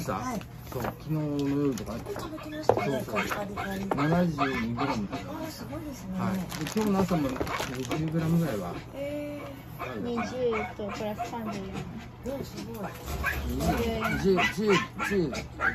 した。 はい。 そう、昨日の夜とか。 食べてましたね。 そうカリカリカリ。 72グラム。 ああ、すごいですね。 はい。で、今日の朝も20グラムぐらいは。 20とプラス34。 うん、すごい。 10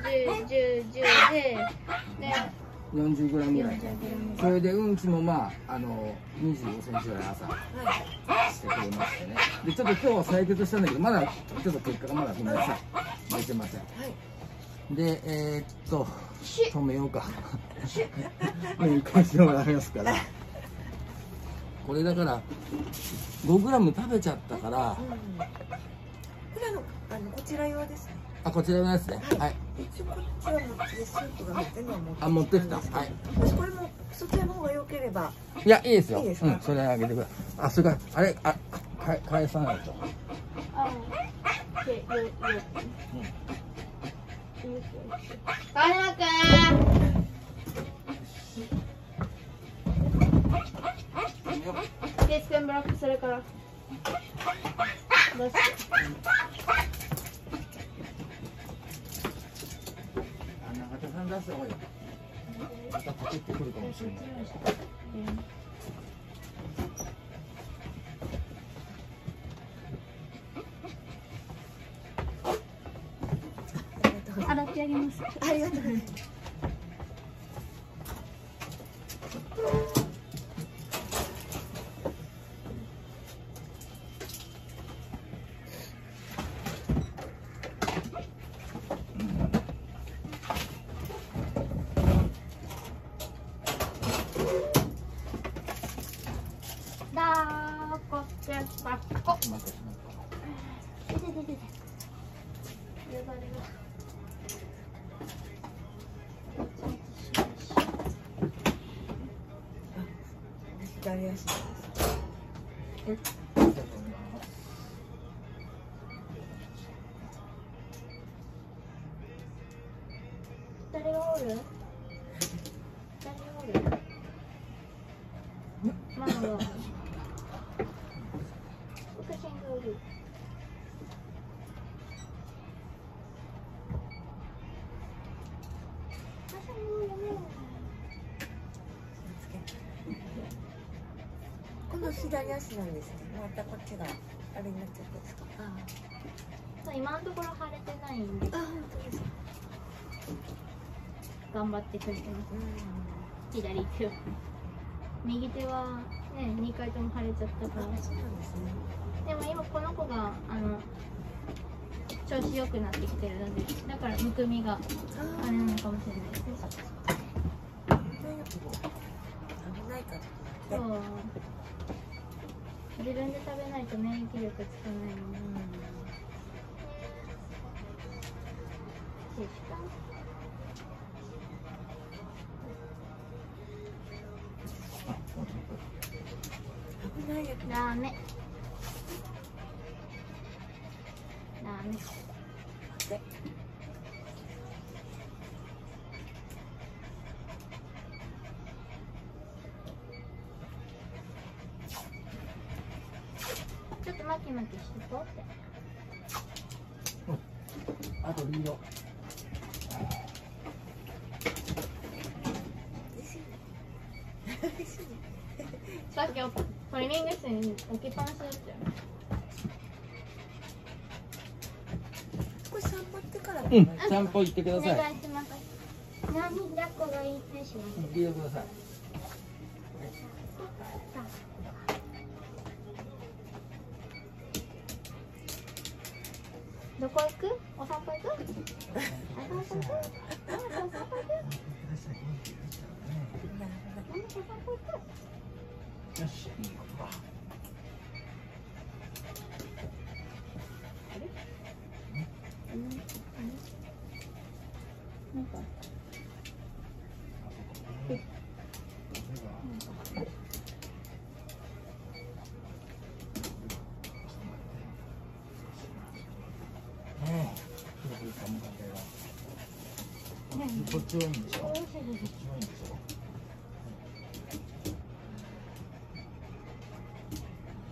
で 40グラムぐらい。それでうんちもまあ25センチぐらい朝してくれましてね。でちょっと今日は採血したんだけどまだちょっと結果がまだごめんなさい出てません。で止めようか。もう一回してもらいますから。これだから5グラム食べちゃったから。 これこちら用ですね。 あ、こちらのやつね。はい。 一応こっちはスープが入ってるのを持ってきた。 あ、持ってきた。はい。 私これもそちらの方が良ければ。 いや、いいですよ。 いいですか。 うん、それあげてください。あ、それからあれ返さないと。 川島くん。ケース君ブロックするから。どうして。 中田さん出した方がいい。またパクってくるかもしれない。 洗ってあげます。 ありがとうございます。左足です。 誰がおる？ママがおる。福ちゃんがおる。 この左足なんですね。またこっちがあれになっちゃったんですか。 今のところ腫れてないんで。 あ、本当ですか。 頑張ってくれてます。左手は。右手はね、2回とも腫れちゃったから。 そうなんですね。 でも今この子が調子良くなってきてるので、だからむくみがあれなのかもしれないですね。 危ないから。 そう。自分で食べないと免疫力つかないので。 危ないやつ。 ダメ。ちょっと巻き巻きしてこうって。 あとリード。 さっきトリミング室に置きっぱなしだったよ。 これ散歩ってから。 散歩行ってください。 お願いします。何抱っこがいいってします。 行ってください。 どこ行く？お散歩行く？お散歩行く？お散歩行く？ よし、いいことだ。 なんか。 こっちはいいんでしょ。こっちはいいんでしょ。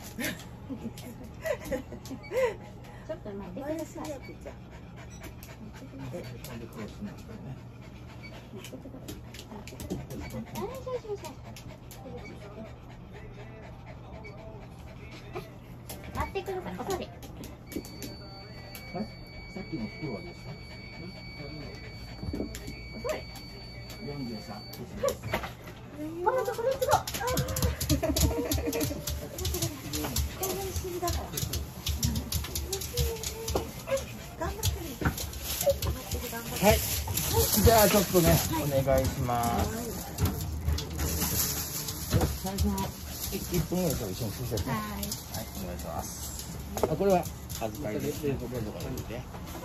ちょっと待ってください。 待ってくるから、おそで。 さっきの袋はどうしたおそれ。 43。 このところつご。 はい。じゃあちょっとね、お願いします。最初の1分ぐらいと一緒にしてて。はい、お願いします。あ、これは預かりです。冷蔵庫とかで。